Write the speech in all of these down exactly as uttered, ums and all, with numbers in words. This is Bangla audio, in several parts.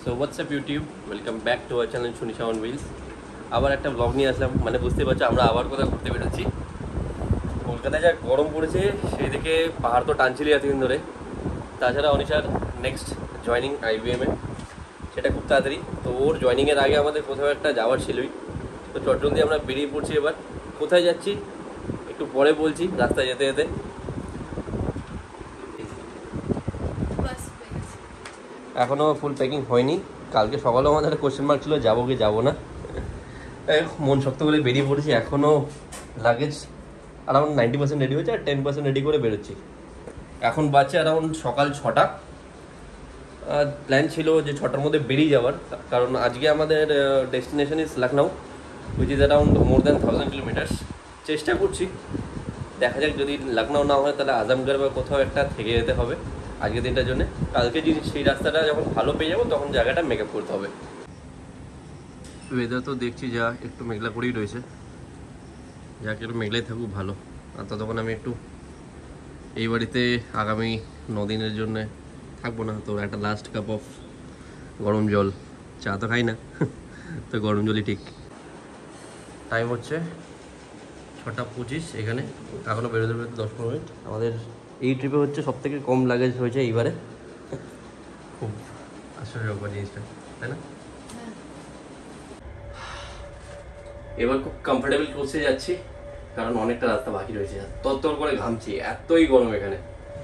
So WhatsApp YouTube, welcome back to our channel Sunisha on wheels. আবার একটা ব্লগ নিয়ে আসলাম, মানে বুঝতে পারছো আমরা আবার কোথাও ঘুরতে বেরোচ্ছি। কলকাতায় যা গরম পড়েছে সেই দিকে পাহাড় তো টানছিলি এতদিন ধরে। তাছাড়া অনিশার নেক্সট জয়নিং আইবিএমে, সেটা খুব তাড়াতাড়ি। তো ওর জয়নিংয়ের আগে আমাদের কোথাও একটা যাওয়ার ছিলই। তো চট্টগ্রাম দিয়ে আমরা বেরিয়ে পড়ছি। এবার কোথায় যাচ্ছি একটু পরে বলছি, রাস্তায় যেতে যেতে। এখনও ফুল প্যাকিং হয়নি। কালকে সকালেও আমাদের একটা কোয়েশ্চেন মার্ক ছিল যাবো কি যাবো না। মন শক্ত করে বেরিয়ে পড়েছি। এখনও luggage around ninety percent ready হয়েছে, আর টেন পার্সেন্ট রেডি করে বেরোচ্ছি। এখন বাজছে অ্যারাউন্ড সকাল ছটা। প্ল্যান ছিল যে ছটার মধ্যে বেরিয়ে যাওয়ার, কারণ আজকে আমাদের destination is Lucknow, which is around more than thousand kilometers. চেষ্টা করছি, দেখা যাক যদি লখনউ না হয় তাহলে আজমগড় বা কোথাও একটা থেকে যেতে হবে আজকের দিনটার জন্য। কালকে যদি সেই রাস্তাটা যখন ভালো পেয়ে যাবো তখন জায়গাটা মেকআপ করতে হবে। ওয়েদার তো দেখছি যা একটু মেঘলা করেই রয়েছে, যাকে একটু মেঘলাই থাকুক ভালো। আর ততক্ষণ আমি একটু এই বাড়িতে আগামী নদিনের জন্য থাকবো না, তো একটা লাস্ট কাপ অফ গরম জল, চা তো খাই না তো গরম জলই ঠিক। টাইম হচ্ছে ছটা পঁচিশ। এখানে এখনও বেরোতে বেরোতে দশ পনেরো মিনিট। আমাদের এই ট্রিপে হচ্ছে সব থেকে কম লাগেজ হয়েছে এইবারে। খুব আশ্চর্যকর জিনিসটা, তাই না? এবার খুব কমফোর্টেবল ক্লোজে যাচ্ছি, কারণ অনেকটা রাস্তা বাকি রয়েছে। তরতর করে ঘামছি, এতই গরম এখানে।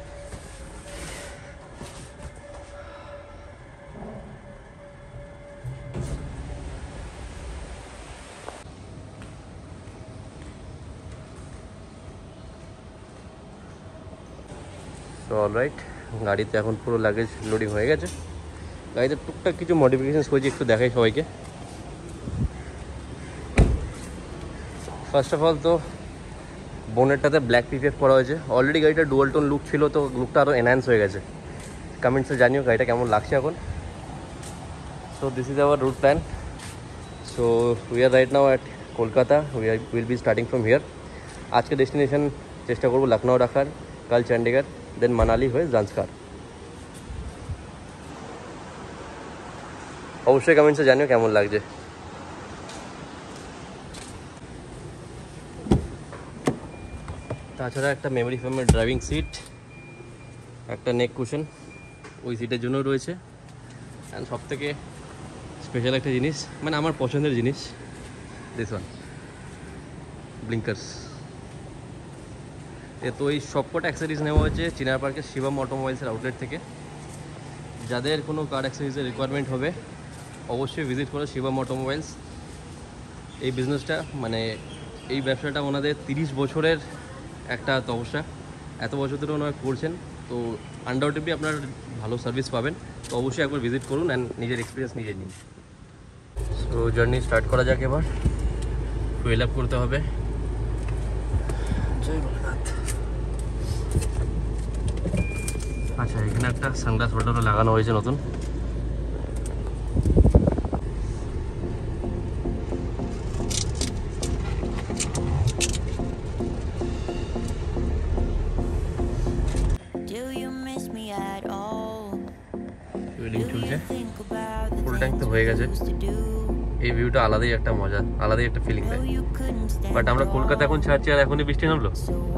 তো অলরাইট, গাড়িতে এখন পুরো লাগেজ লোডিং হয়ে গেছে। গাড়িতে টুকটাক কিছু মডিফিকেশন করেছি, একটু দেখাই সবাইকে। ফার্স্ট অফ অল তো বোনেটটাতে ব্ল্যাক পিপিএফ করা হয়েছে। অলরেডি গাড়িটা ডুয়াল টোন লুক ছিল, তো লুকটা আরও এনহ্যান্স হয়ে গেছে। কমেন্টসে জানিও গাড়িটা কেমন লাগছে এখন। So this is our route plan. So we are right now at Kolkata. We are will be starting from here. আজকে ডেস্টিনেশন চেষ্টা করবো লখনউ রাখার, কাল চণ্ডীগড়, দেন মানালি হয়ে জাঞ্জকার। অবশ্যই কমেন্টসে জানিও কেমন লাগছে। তাছাড়া একটা মেমোরি ফোমের ড্রাইভিং সিট, একটা নেক কুশন ওই সিটের জন্য রয়েছে। অ্যান্ড সব থেকে স্পেশাল একটা জিনিস, মানে আমার পছন্দের জিনিস, দিস ওয়ান, ব্লিঙ্কার্স। এ তো এই সবকটা অ্যাক্সেসরিজ নেওয়া হয়েছে চিনার পার্কের শিবম অটোমোবাইলসের আউটলেট থেকে। যাদের কোনো কার অ্যাক্সেসরিজের রিকোয়ারমেন্ট হবে অবশ্যই ভিজিট করো শিবম অটোমোবাইলস। এই বিজনেসটা, মানে এই ব্যবসাটা ওনাদের তিরিশ বছরের একটা তপস্যা। এত বছর ধরে ওনারা করছেন, তো আনডাউটেডলি আপনার ভালো সার্ভিস পাবেন। তো অবশ্যই একবার ভিজিট করুন অ্যান্ড নিজের এক্সপিরিয়েন্স নিজে নিন। সো জার্নি স্টার্ট করা যাক। এবার ফুয়েল আপ করতে হবে। জয় ভোলেনাথ। আচ্ছা, এখানে একটা সানগ্লাস হোল্ডারও লাগানো হয়েছে নতুন। চলছে, ফুল ট্যাঙ্ক তো হয়ে গেছে। এই ভিউটা আলাদাই একটা মজা, আলাদাই একটা ফিলিং দেয়। বাট আমরা কলকাতা এখন ছাড়ছি আর এখনই বৃষ্টি নামলো।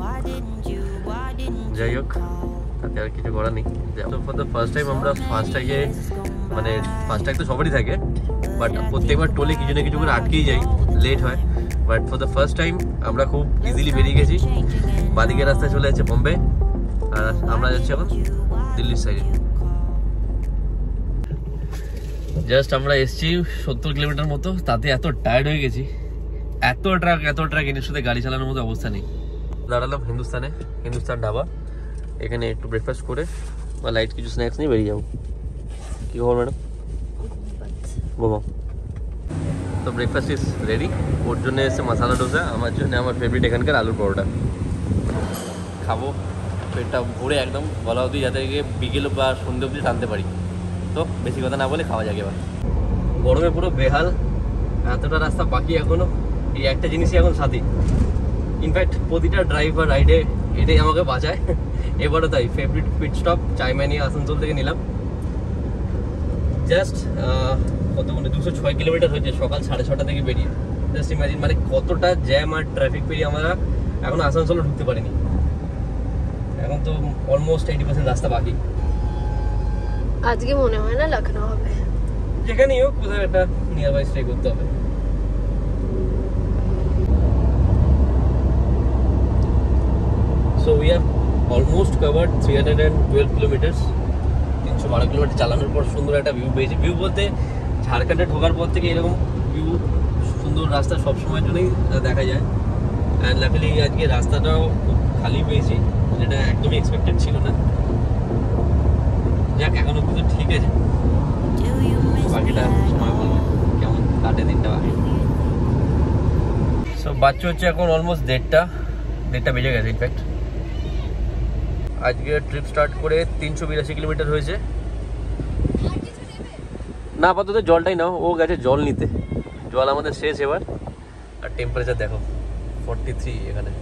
যাই হোক, তাতে আর কিছু করার নেই। ফর দ্য ফার্স্ট টাইম আমরা ফাস্ট্যাগে, মানে ফাস্ট্যাগ তো সবারই থাকে, বাট প্রত্যেকবার টোলে কিছু না কিছু করে আটকেই যাই, লেট হয়। But for the first time আমরা খুব ইজিলি বেরিয়ে গেছি। বাদিকের রাস্তায় চলে যাচ্ছে বোম্বে, আর আমরা যাচ্ছি এখন দিল্লির সাইডে। জাস্ট আমরা এসছি সত্তর কিলোমিটার মতো, তাতে এত টায়ার্ড হয়ে গেছি। এত ট্রাক এত ট্রাক এর সাথে গাড়ি চালানোর মতো অবস্থা নেই। দাঁড়ালাম হিন্দুস্তানে, হিন্দুস্তান ধাবা। এখানে একটু ব্রেকফাস্ট করে বা লাইট কিছু স্ন্যাক্স নিয়ে বেরিয়ে যাবো। কী খবর ম্যাডাম? বাবা, তো ব্রেকফাস্ট ইজ রেডি। ওর জন্য এসছে মশালা ডোসা, আমার জন্য আমার ফেভারিট এখানকার আলুর পরোটা। খাবো পেটটা ভরে একদম, গলা অবধি, যাতে গিয়ে বিকেল বা সন্ধ্যে অবধি টানতে পারি। তো বেশি কথা না বলে খাওয়া যাক এবার। গরমে পুরো বেহাল, এতটা রাস্তা বাকি এখনো। এই একটা জিনিসই এখন সাথী, ইনফ্যাক্ট প্রতিটা ড্রাইভ বা রাইডে এটাই আমাকে বাঁচায়। এবারও তাই ফেভারিট পিট স্টপ চাইমানি আসানসোল থেকে নিলাম। জাস্ট কত মানে দুশো ছয় কিলোমিটার হয়েছে সকাল সাড়ে ছটা থেকে বেরিয়ে। জাস্ট ইমাজিন মানে কতটা জ্যাম আর ট্রাফিক পেরিয়ে আমরা এখন আসানসোলে ঢুকতে পারিনি। এখন তো অলমোস্ট এইটি পার্সেন্ট রাস্তা বাকি। আজকে মনে হয় না লখনউ হবে, যেখানেই হোক কোথাও একটা নিয়ার বাই স্টে করতে হবে। So we have almost covered three hundred twelve kilometers. তিনশো বারো কিলোমিটার চালানোর পর সুন্দর একটা ভিউ পেয়েছি। ভিউ বলতে ঝাড়খণ্ডে ঢোকার পর থেকে এরকম ভিউ সুন্দর রাস্তা সবসময়ের জন্যই দেখা যায়। অ্যান্ড লাকিলি আজকে রাস্তাটাও খুব খালি পেয়েছি, যেটা একদমই এক্সপেক্টেড ছিল না। যাক এখন অব্দি তো ঠিক আছে, বাকিটা সময় বলবে কেমন কাটে দিনটা বাকি। সব বাচ্চা হচ্ছে এখন অলমোস্ট দেড়টা দেড়টা বেজে গেছে ইনফ্যাক্ট। আজকে ট্রিপ স্টার্ট করে তিনশো বিরাশি কিলোমিটার হয়েছে। না আপাতত জলটাই নাও, ও গেছে জল নিতে। জল আমাদের শেষ এবার। আর টেম্পারেচার দেখো ফর্টি থ্রি, এখানে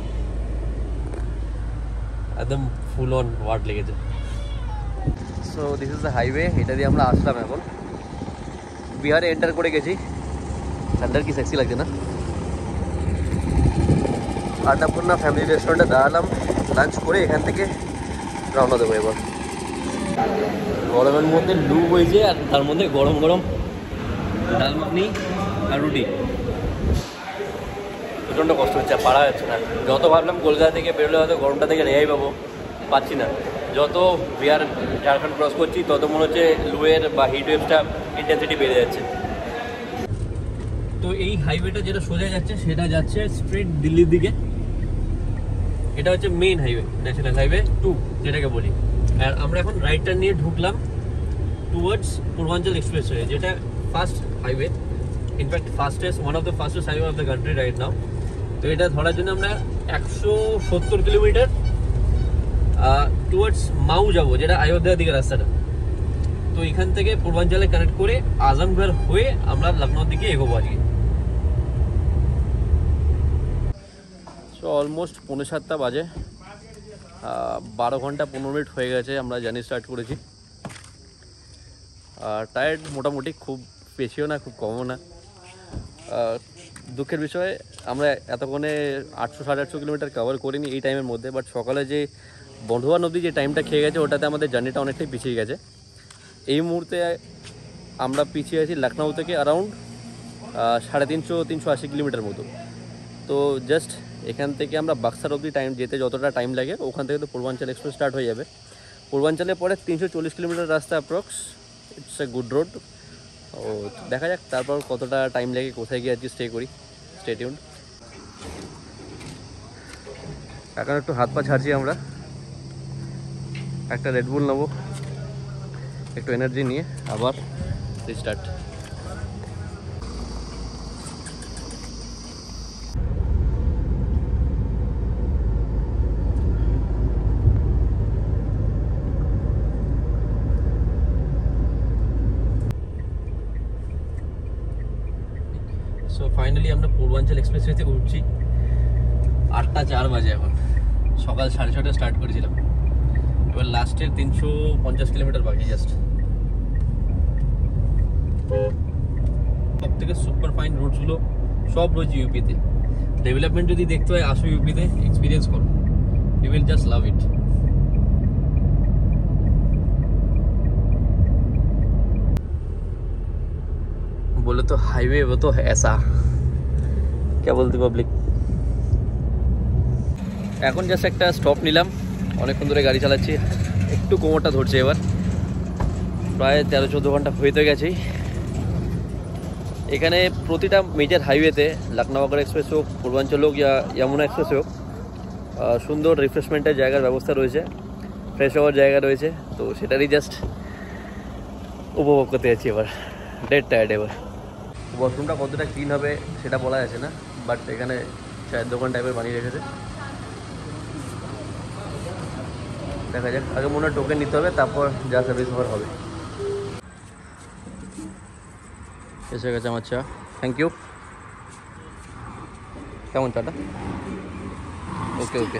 একদম ফুল অন ওয়াট লেগেছে। So this is the highway, এটা দিয়ে আমরা আসলাম। এখন বিহারে এন্টার করে গেছি। ঠান্ডার কি সেক্সি লাগছে না। আন্নাপূর্ণা ফ্যামিলি রেস্টুরেন্টে দাঁড়ালাম, লাঞ্চ করে এখান থেকে রওনা দেবো এবার। গরমের মধ্যে লু হয়েছে আর তার মধ্যে গরম গরম ডাল মাখনি আর রুটি। প্রচণ্ড কষ্ট হচ্ছে, পারা যাচ্ছে না। যত ভাবলাম কলকাতা থেকে বেরোলে হয়তো গরমটা থেকে রেহাই পাবো, পাচ্ছি না। যত বিহার ঝাড়খণ্ড ক্রস করছি তত মনে হচ্ছে লুয়ের বা হিট ওয়েভটা ইন্টেন্সিটি বেড়ে যাচ্ছে। তো এই হাইওয়েটা যেটা সোজা যাচ্ছে সেটা যাচ্ছে স্ট্রেট দিল্লির দিকে। এটা হচ্ছে main highway, national highway two যেটাকে বলি। আর আমরা এখন রাইট টার্ন নিয়ে ঢুকলাম টুয়ার্ডস পূর্বাঞ্চল এক্সপ্রেসওয়ে, যেটা first highway, in fact fastest one of the fastest highway of the country right now. তো এটা ধরার জন্য আমরা একশো সত্তর কিলোমিটার টুয়ার্ডস মাউ যাবো, যেটা অযোধ্যার দিকে রাস্তাটা। তো এখান থেকে পূর্বাঞ্চলে কানেক্ট করে আজমগড় হয়ে আমরা লখনৌর দিকে এগোবো আজকে। সো অলমোস্ট পৌনে সাতটা বাজে, বারো ঘন্টা পনেরো মিনিট হয়ে গেছে আমরা জার্নি স্টার্ট করেছি। আর টায়ার্ড মোটামুটি, খুব বেশিও না খুব কমও না। দুঃখের বিষয়ে আমরা এতক্ষণে আটশো সাড়ে আটশো কিলোমিটার কভার করিনি এই টাইমের মধ্যে। বাট সকালে যে বন্ধুবান অবধি যে টাইমটা খেয়ে গেছে ওটাতে আমাদের জার্নিটা অনেকটাই পিছিয়ে গেছে। এই মুহূর্তে আমরা পিছিয়ে আছি লখনউ থেকে অ্যারাউন্ড সাড়ে তিনশো তিনশো আশি কিলোমিটার মতো। তো জাস্ট এখান থেকে আমরা বাক্সার অবধি টাইম যেতে যতটা টাইম লাগে ওখান থেকে তো পূর্বাঞ্চল এক্সপ্রেস স্টার্ট হয়ে যাবে। পূর্বাঞ্চলের পরে তিনশো চল্লিশ কিলোমিটার রাস্তা approx, it's a good road. ও দেখা যাক তারপর কতটা টাইম লাগে, কোথায় গিয়ে আজকে স্টে করি। Stay tuned. এখন একটু হাত পা ছাড়ছি আমরা, একটা রেডবুল নেবো একটু এনার্জি নিয়ে, আবার রিস্টার্ট। সো ফাইনালি আমরা পূর্বাঞ্চল এক্সপ্রেসওয়েতে উঠছি। আটটা চার বাজে এখন, সকাল সাড়ে ছটায় স্টার্ট করেছিলাম। এবার লাস্টের তিনশো পঞ্চাশ কিলোমিটার বাকি জাস্ট। সব থেকে সুপার ফাইন রুটসগুলো সব রয়েছে ইউপিতে। ডেভেলপমেন্ট যদি দেখতে হয় আসো ইউপিতে, এক্সপিরিয়েন্স করো, you will just love it. बोले तो हाईवे वो तो है ऐसा, क्या बोलती पब्लिक। এখন জাস্ট একটা স্টপ নিলাম, অনেকক্ষণ ধরে গাড়ি চালাচ্ছি, একটু কোমরটা ধরছে এবার। প্রায় তেরো চোদ্দো ঘন্টা হইতে গেছেই। এখানে প্রতিটা মেজর হাইওয়েতে লখনউ আগ্রা এক্সপ্রেস হোক, পূর্বাঞ্চল হোক ইয়া যমুনা এক্সপ্রেস হোক, সুন্দর রিফ্রেশমেন্টের জায়গার ব্যবস্থা রয়েছে, ফ্রেশ হওয়ার জায়গা রয়েছে। তো সেটারই জাস্ট উপভোগ করতে যাচ্ছি এবার। ডেড টায়ার্ড এবার। ওয়াশরুমটা কতটা ক্লিন হবে সেটা বলা যাচ্ছে না, বাট এখানে চায়ের দোকান টাইপের বানিয়ে রেখেছে। দেখা যাক, আগে মনে হয় টোকেন নিতে হবে, তারপর যা সার্ভিস হওয়ার হবে। এসে গেছে আমার চা, থ্যাংক ইউ। কেমন চাটা? ওকে ওকে।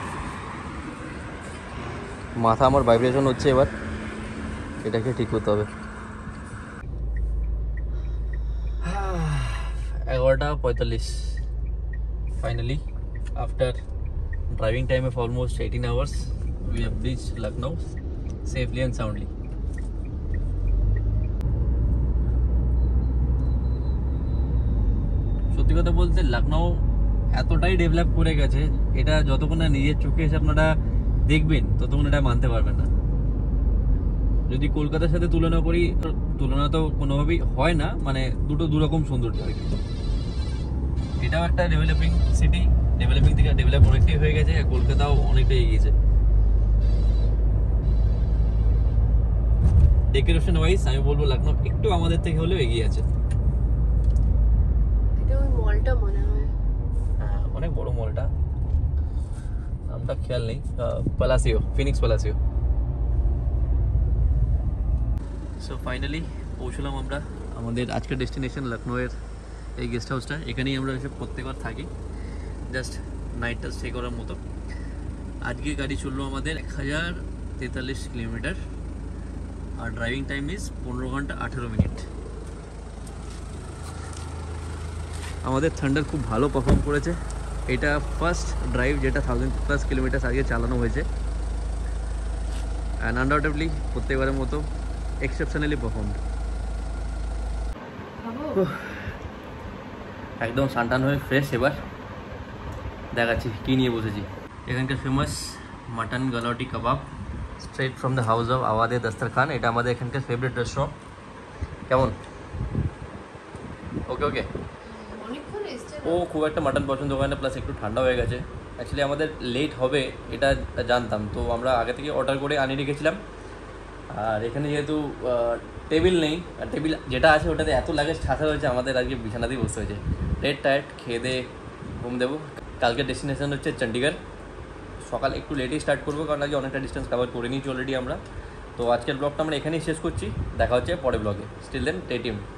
মাথা আমার ভাইব্রেশন হচ্ছে এবার, এটাকে ঠিক করতে হবে। এগারোটা পঁয়তাল্লিশ finally after driving time of almost eighteen hours we have reached Lucknow safely and soundly. সত্যি কথা বলতে লখনউ এতটাই ডেভেলপ করে গেছে, এটা যতক্ষণ না নিজের চোখে এসে আপনারা দেখবেন ততক্ষণ এটা মানতে পারবেন না। যদি কলকাতার সাথে তুলনা করি, তুলনা তো কোনোভাবেই হয় না, মানে দুটো দুরকম সৌন্দর্য আর কি। এটাও একটা ডেভেলপিং সিটি, ডেভেলপিং থেকে ডেভেলপ অনেকটাই হয়ে গেছে, কলকাতাও অনেকটাই এগিয়েছে। ডেকোরেশন ওয়াইজ আমি বলবো লখনউ একটু আমাদের থেকে হলেও এগিয়ে আছে। এটা ওই মলটা মনে হয়, হ্যাঁ অনেক বড় মলটা, নামটা খেয়াল নেই, Palassio, Phoenix Palassio. So finally পৌঁছলাম আমরা আমাদের আজকের ডেস্টিনেশন লখনউয়ের এই গেস্ট হাউসটা। এখানেই আমরা এসে প্রত্যেকবার থাকি, জাস্ট নাইটটা স্টে করার মতো। আজকে গাড়ি চললো আমাদের এক হাজার তেতাল্লিশ কিলোমিটার, আর ড্রাইভিং টাইম ইজ পনেরো ঘন্টা আঠেরো মিনিট। আমাদের থান্ডার খুব ভালো পারফর্ম করেছে, এটা ফার্স্ট ড্রাইভ যেটা থাউজেন্ড প্লাস কিলোমিটার আগে চালানো হয়েছে, অ্যান্ড আনডাউটেডলি প্রত্যেকবারের মতো এক্সেপশনালি পারফর্ম। একদম সানটান হয়ে ফ্রেশ। এবার দেখাচ্ছি কী নিয়ে বসেছি। এখানকার famous mutton galouti kebab straight from the house of আওয়াদে দস্তরখান। এটা আমাদের এখানকার ফেভারিট রেস্টুরেন্ট। কেমন? ওকে ওকে। ও খুব একটা মাটন পছন্দ করে না, প্লাস একটু ঠান্ডা হয়ে গেছে। অ্যাকচুয়ালি আমাদের লেট হবে এটা জানতাম, তো আমরা আগে থেকে অর্ডার করে আনিয়ে রেখেছিলাম। আর এখানে যেহেতু টেবিল নেই, আর টেবিল যেটা আছে ওটাতে এত লাগেজ ঠাসা হয়েছে, আমাদের আজকে বিছানাতেই বসতে হয়েছে। লেট টায়ার্ড, খেয়ে দিয়ে ঘুম দেবো। কালকের ডেস্টিনেশন হচ্ছে চণ্ডীগড়। সকাল একটু লেটেই স্টার্ট করবো, কারণ আজকে অনেকটা ডিস্টেন্স কভার করে নিয়েছি অলরেডি আমরা। তো আজকের ব্লগটা আমরা এখানেই শেষ করছি, দেখা হচ্ছে পরের ব্লগে। Still then stay tuned.